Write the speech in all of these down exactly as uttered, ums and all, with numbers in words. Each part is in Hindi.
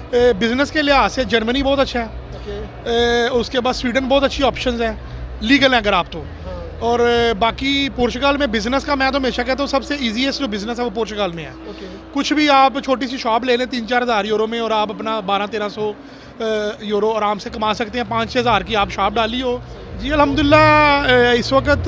बिज़नेस के लिहाज से जर्मनी बहुत अच्छा है। okay. उसके बाद स्वीडन बहुत अच्छी ऑप्शंस हैं, लीगल हैं अगर आप तो। हाँ। और बाकी पोर्चुगल में बिज़नेस का मैं तो हमेशा कहता हूँ सबसे ईजीएस्ट जो बिज़नेस है वो पोर्चुगल में है। okay. कुछ भी आप छोटी सी शॉप ले लें तीन चार हज़ार यूरो में और आप अपना बारह तेरह सौ यूरो आराम से कमा सकते हैं। पाँच छः हज़ार की आप शॉप डाली हो। जी अल्हम्दुलिल्लाह इस वक्त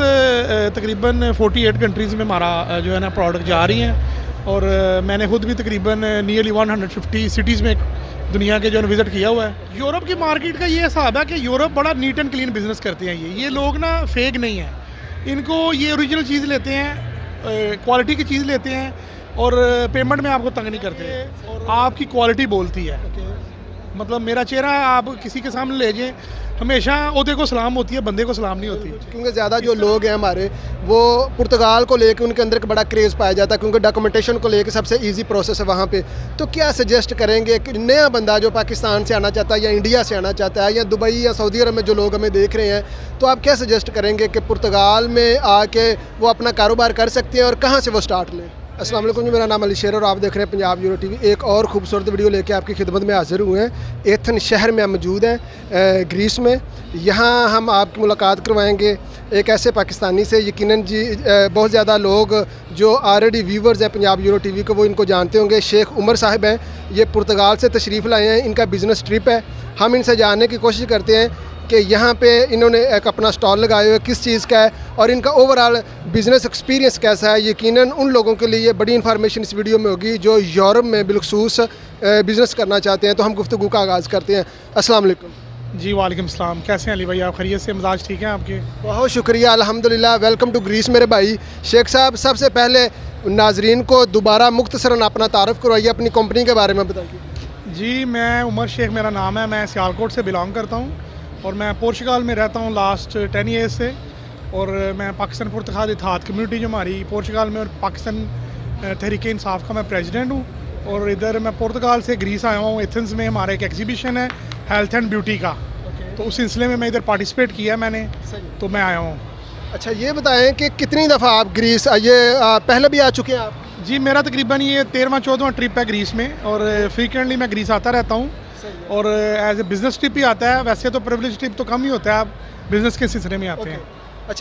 तकरीबन अड़तालीस कंट्रीज़ में हमारा जो है ना प्रोडक्ट जा रही हैं और मैंने खुद भी तकरीबन नियरली एक सौ पचास सिटीज़ में दुनिया के जो है विज़िट किया हुआ है। यूरोप की मार्केट का ये हिसाब है कि यूरोप बड़ा नीट एंड क्लीन बिज़नेस करते हैं। ये ये लोग ना फेक नहीं है, इनको ये ओरिजिनल चीज़ लेते हैं, क्वालिटी की चीज़ लेते हैं और पेमेंट में आपको तंग नहीं करते और आपकी क्वालिटी बोलती है। मतलब मेरा चेहरा आप किसी के सामने ले जाएं, हमेशा ओहदे को सलाम होती है, बंदे को सलाम नहीं होती। क्योंकि ज़्यादा जो लोग हैं हमारे वो पुर्तगाल को लेकर उनके अंदर एक बड़ा क्रेज़ पाया जाता है, क्योंकि डॉक्यूमेंटेशन को लेकर सबसे इजी प्रोसेस है वहाँ पे। तो क्या सजेस्ट करेंगे कि नया बंदा जो पाकिस्तान से आना चाहता है या इंडिया से आना चाहता है या दुबई या सऊदी अरब में जो लोग हमें देख रहे हैं, तो आप क्या सजेस्ट करेंगे कि पुर्तगाल में आके वो अपना कारोबार कर सकते हैं और कहाँ से वो स्टार्ट लें? अस्सलाम वालेकुम जी, मेरा नाम अली शेर और आप देख रहे हैं पंजाब यूरो टीवी। एक और खूबसूरत वीडियो लेके आपकी खिदमत में हाजिर हुए हैं। एथन शहर में हम मौजूद हैं ग्रीस में। यहाँ हम आपकी मुलाकात करवाएंगे एक ऐसे पाकिस्तानी से, यकीनन जी बहुत ज़्यादा लोग जो ऑलरेडी व्यूवर्स हैं पंजाब यूरो टीवी को वो इनको जानते होंगे। शेख उमर साहब हैं, ये पुर्तगाल से तशरीफ़ लाए हैं, इनका बिज़नेस ट्रिप है। हम इनसे जानने की कोशिश करते हैं कि यहाँ पे इन्होंने एक अपना स्टॉल लगाए हुए किस चीज़ का है और इनका ओवरऑल बिज़नेस एक्सपीरियंस कैसा है। यकीनन उन लोगों के लिए बड़ी इन्फॉर्मेशन इस वीडियो में होगी जो यूरोप में बिलखसूस बिज़नेस करना चाहते हैं। तो हम गुफ्तगू का आगाज़ करते हैं। अस्सलाम वालेकुम जी। वालेकुम सलाम, कैसे हैं अली भाई, आप खैरियत से? मिजाज ठीक है आपके? बहुत शुक्रिया, अल्हम्दुलिल्लाह। वेलकम टू ग्रीस मेरे भाई। शेख साहब, सबसे पहले नाजरीन को दोबारा मुख्तसरन अपना तारुफ करवाइए, अपनी कंपनी के बारे में बताइए। जी मैं उमर शेख मेरा नाम है, मैं सियालकोट से बिलोंग करता हूँ और मैं पोर्चुगल में रहता हूँ लास्ट टेन ईयर्स से। और मैं पाकिस्तान पुर्तगाल इत्तेहाद कम्युनिटी जो हमारी पोर्चुगल में और पाकिस्तान तहरीक इंसाफ का मैं प्रेसिडेंट हूँ। और इधर मैं पुर्तगाल से ग्रीस आया हूँ। एथेंस में हमारा एक एग्जीबिशन है हेल्थ एंड ब्यूटी का। okay. तो उस सिलसिले में मैं इधर पार्टिसिपेट किया मैंने, तो मैं आया हूँ। अच्छा ये बताएं कि कितनी दफ़ा आप ग्रीस ये पहले भी आ चुके हैं आप? जी मेरा तकरीबन ये तेरहवां चौदहवां ट्रिप है ग्रीस में और फ्रीक्वेंटली मैं ग्रीस आता रहता हूँ और एज ए बिज़नेस ट्रिप ही आता है। वैसे तो प्रिविलेज ट्रिप तो कम ही होता है, आप बिज़नेस के सिलसिले में आते okay. हैं।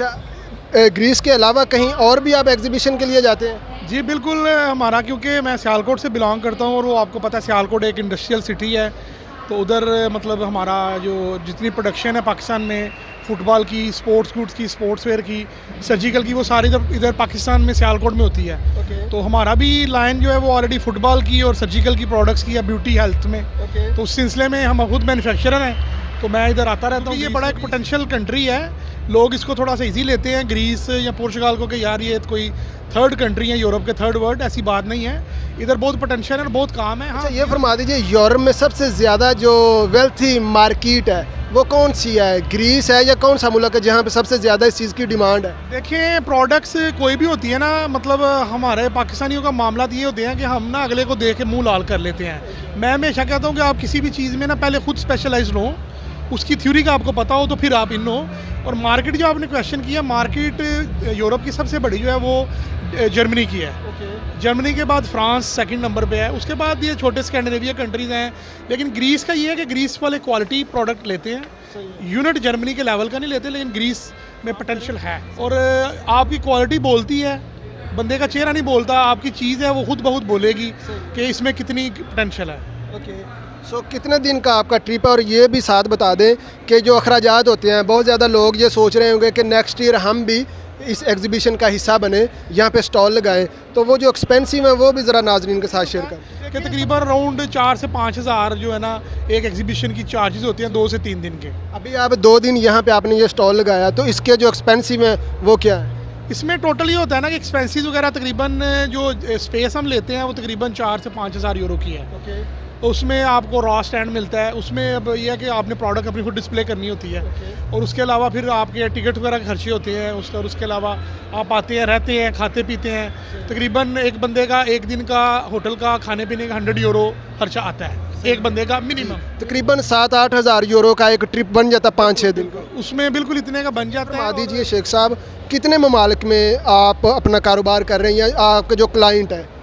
अच्छा ग्रीस के अलावा कहीं और भी आप एग्जीबिशन के लिए जाते हैं? जी बिल्कुल, हमारा क्योंकि मैं सियालकोट से बिलोंग करता हूँ और वो आपको पता है सियालकोट एक इंडस्ट्रियल सिटी है, तो उधर मतलब हमारा जो जितनी प्रोडक्शन है पाकिस्तान में फुटबॉल की, स्पोर्ट्स गुड्स की, स्पोर्ट्स वेयर की, सर्जिकल की, वो सारी इधर इधर पाकिस्तान में सियालकोट में होती है। okay. तो हमारा भी लाइन जो है वो ऑलरेडी फुटबॉल की और सर्जिकल की प्रोडक्ट्स की है, ब्यूटी हेल्थ में। okay. तो उस सिलसिले में हम खुद मैन्युफैक्चरर हैं, तो मैं इधर आता रहता हूँ। ये बड़ा एक पोटेंशियल कंट्री है, लोग इसको थोड़ा सा इजी लेते हैं ग्रीस या पोर्चुगल को कि यार ये कोई थर्ड कंट्री है यूरोप के, थर्ड वर्ल्ड। ऐसी बात नहीं है, इधर बहुत पोटेंशियल है और बहुत काम है। हाँ अच्छा ये फरमा दीजिए, यूरोप में सबसे ज़्यादा जो वेल्थी मार्केट है वो कौन सी है? ग्रीस है या कौन सा मुल्क है जहाँ पे सबसे ज़्यादा इस चीज़ की डिमांड है? देखिए प्रोडक्ट्स कोई भी होती है ना, मतलब हमारे पाकिस्तानियों का मामला ये होते हैं कि हम ना अगले को देख के मुँह लाल कर लेते हैं। मैं हमेशा कहता हूँ कि आप किसी भी चीज़ में ना पहले खुद स्पेशलाइज हो, उसकी थ्योरी का आपको पता हो तो फिर आप इन हो। और मार्केट जो आपने क्वेश्चन किया, मार्केट यूरोप की सबसे बड़ी जो है वो जर्मनी की है। okay. जर्मनी के बाद फ्रांस सेकंड नंबर पे है, उसके बाद ये छोटे स्कैंडिनेविया कंट्रीज़ हैं। लेकिन ग्रीस का ये है कि ग्रीस वाले क्वालिटी प्रोडक्ट लेते हैं, यूनिट जर्मनी के लेवल का नहीं लेते, लेकिन ग्रीस में पोटेंशियल है। और आपकी क्वालिटी बोलती है, बंदे का चेहरा नहीं बोलता, आपकी चीज़ है वो खुद बहुत बोलेगी कि इसमें कितनी पोटेंशियल है। ओके सो so, कितने दिन का आपका ट्रिप है? और ये भी साथ बता दें कि जो अखराजात होते हैं, बहुत ज़्यादा लोग ये सोच रहे होंगे कि नेक्स्ट ईयर हम भी इस एग्जीबिशन का हिस्सा बने, यहाँ पे स्टॉल लगाएं, तो वो जो एक्सपेंसिव है वो भी ज़रा नाजरीन के साथ शेयर करें। कि तकरीबन अराउंड चार से पाँच हज़ार जो है ना एक एग्जीबिशन की चार्जेस होते हैं, दो से तीन दिन के। अभी आप दो दिन यहाँ पे आपने ये स्टॉल लगाया, तो इसके जो एक्सपेंसिव है वो क्या है? इसमें टोटल ये होता है ना कि एक्सपेंसिव वगैरह तकरीबन जो स्पेस हम लेते हैं वो तकरीबन चार से पाँच हज़ार यूरो की है। okay. उसमें आपको रॉ स्टैंड मिलता है, उसमें अब यह है कि आपने प्रोडक्ट अपनी खुद डिस्प्ले करनी होती है। okay. और उसके अलावा फिर आपके टिकट वगैरह के खर्चे होते हैं उसका, और उसके अलावा आप आते हैं, रहते हैं, खाते पीते हैं। okay. तकरीबन एक बंदे का एक दिन का होटल का खाने पीने का हंड्रेड यूरो खर्चा आता है एक बंदे का मिनिमम। तकरीबन सात आठ हज़ार यूरो का एक ट्रिप बन जाता है पाँच छः दिन का, उसमें बिल्कुल इतने का बन जाता है। बता दीजिए शेख साहब, कितने ममालिक में आप अपना कारोबार कर रहे हैं या आपका जो क्लाइंट है?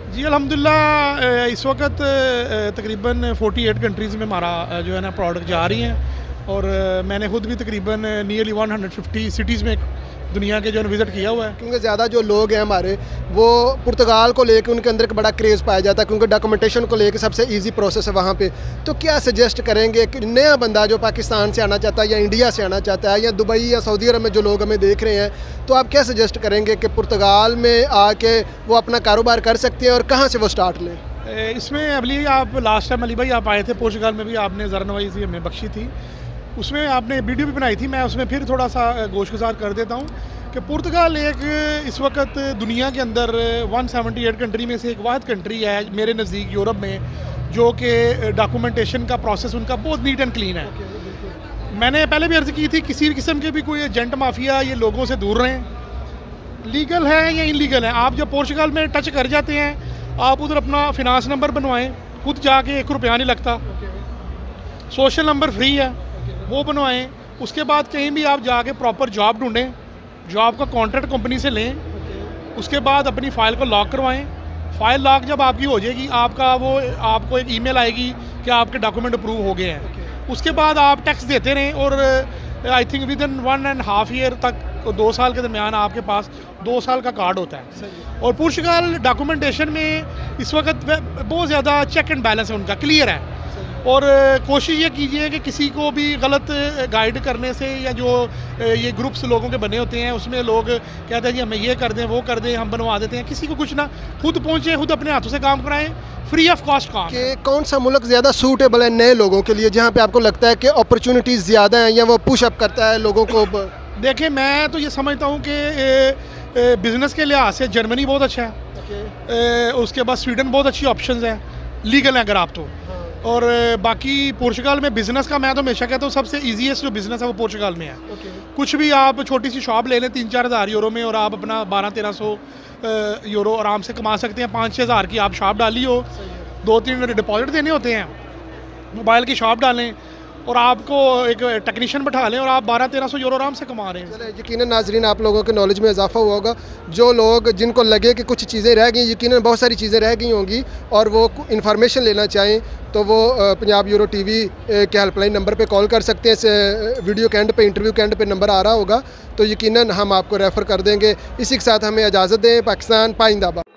जी अल्हम्दुलिल्लाह इस वक्त तकरीबन अड़तालीस कंट्रीज़ में हमारा जो है ना प्रोडक्ट जा रही हैं और मैंने खुद भी तकरीबन नियरली एक सौ पचास सिटीज़ में दुनिया के जो है विज़िट किया हुआ है। क्योंकि ज़्यादा जो लोग हैं हमारे वो पुर्तगाल को लेके उनके अंदर एक बड़ा क्रेज़ पाया जाता है, क्योंकि डॉक्यूमेंटेशन को लेके सबसे इजी प्रोसेस है वहाँ पे। तो क्या सजेस्ट करेंगे कि नया बंदा जो पाकिस्तान से आना चाहता है या इंडिया से आना चाहता है या दुबई या सऊदी अरब में जो लोग हमें देख रहे हैं, तो आप क्या सजेस्ट करेंगे कि पुर्तगाल में आके वो अपना कारोबार कर सकते हैं और कहाँ से वो स्टार्ट लें? इसमें अभी आप लास्ट टाइम अली भाई आप आए थे पोर्चुगाल में भी, आपने ज़रनवाइज़ हमें बख्शी थी, उसमें आपने वीडियो भी बनाई थी। मैं उसमें फिर थोड़ा सा गोशगुजार कर देता हूँ कि पुर्तगाल एक इस वक्त दुनिया के अंदर एक सौ अठहत्तर कंट्री में से एक वाहिद कंट्री है मेरे नज़दीक यूरोप में जो कि डॉक्यूमेंटेशन का प्रोसेस उनका बहुत नीट एंड क्लीन है। मैंने पहले भी अर्ज़ की थी किसी भी किस्म के भी कोई एजेंट माफिया ये लोगों से दूर रहें, लीगल है या इनलीगल है। आप जब पोर्चुगाल में टच कर जाते हैं आप उधर अपना फिनांस नंबर बनवाएं, खुद जाके एक रुपया नहीं लगता, सोशल नंबर फ्री है वो बनवाएं। उसके बाद कहीं भी आप जाके प्रॉपर जॉब ढूंढें, जॉब का कॉन्ट्रैक्ट कंपनी से लें, उसके बाद अपनी फ़ाइल को लॉक करवाएं। फ़ाइल लॉक जब आपकी हो जाएगी आपका वो आपको एक ईमेल आएगी कि आपके डॉक्यूमेंट अप्रूव हो गए हैं। उसके बाद आप टैक्स देते रहें और I think within one and half year तक दो साल के दरमियान आपके पास दो साल का कार्ड होता है। और पुर्तगाल डॉक्यूमेंटेशन में इस वक्त बहुत ज़्यादा चेक एंड बैलेंस है उनका, क्लियर है। और कोशिश ये कीजिए कि किसी को भी गलत गाइड करने से या जो ये ग्रुप्स लोगों के बने होते हैं उसमें लोग कहते हैं जी हमें ये कर दें वो कर दें हम बनवा देते हैं, किसी को कुछ ना, खुद पहुँचे खुद अपने हाथों से काम कराएं, फ्री ऑफ कॉस्ट काम। कि कौन सा मुल्क ज़्यादा सूटेबल है नए लोगों के लिए जहाँ पे आपको लगता है कि अपॉर्चुनिटीज़ ज़्यादा हैं या वो पुश अप करता है लोगों को? देखिए मैं तो ये समझता हूँ कि बिज़नेस के लिहाज से जर्मनी बहुत अच्छा है, उसके बाद स्वीडन बहुत अच्छी ऑप्शंस हैं, लीगल है अगर आप तो। और बाकी पोर्चुगाल में बिज़नेस का मैं तो हमेशा कहता हूँ सबसे ईजीएस्ट जो बिज़नेस है वो पोर्चुगाल में है। okay. कुछ भी आप छोटी सी शॉप ले लें तीन चार हज़ार यूरो में और आप अपना बारह तेरह सौ यूरो आराम से कमा सकते हैं। पाँच छः हज़ार की आप शॉप डाली हो, दो तीन डिपॉजिट देने होते हैं, मोबाइल की शॉप डालें और आपको एक टेक्नीशियन बैठा लें और आप बारह तेरह सौ यूरो आराम से कमा रहे हैं। यकीनन नाजरीन आप लोगों के नॉलेज में इजाफा हुआ होगा। जो लोग जिनको लगे कि कुछ चीज़ें रह गई, यकीनन बहुत सारी चीज़ें रह गई होंगी और वो इन्फॉर्मेशन लेना चाहें तो वो पंजाब यूरो टीवी के हेल्पलाइन नंबर पे कॉल कर सकते हैं। इस वीडियो के एंड पे, इंटरव्यू के एंड पे नंबर आ रहा होगा तो यकीनन हम आपको रेफ़र कर देंगे। इसी के साथ हमें इजाज़त दें। पाकिस्तान पाइंदाबाद।